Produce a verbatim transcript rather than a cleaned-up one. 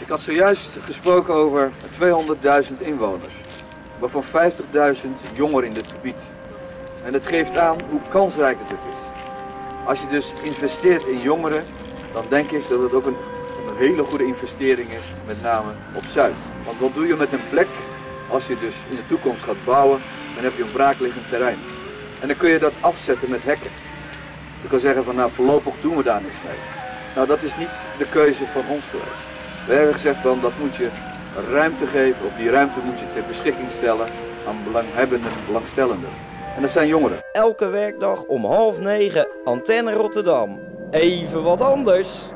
Ik had zojuist gesproken over tweehonderdduizend inwoners, waarvan vijftigduizend jongeren in dit gebied. En dat geeft aan hoe kansrijk het is. Als je dus investeert in jongeren, dan denk ik dat het ook een, een hele goede investering is, met name op Zuid. Want wat doe je met een plek, als je dus in de toekomst gaat bouwen, dan heb je een braakliggend terrein. En dan kun je dat afzetten met hekken. Je kan zeggen van nou voorlopig doen we daar niks mee. Nou dat is niet de keuze van ons geweest. We hebben gezegd van dat moet je ruimte geven, op die ruimte moet je ter beschikking stellen aan belanghebbenden, belangstellenden. En dat zijn jongeren. Elke werkdag om half negen, Antenne Rotterdam. Even wat anders.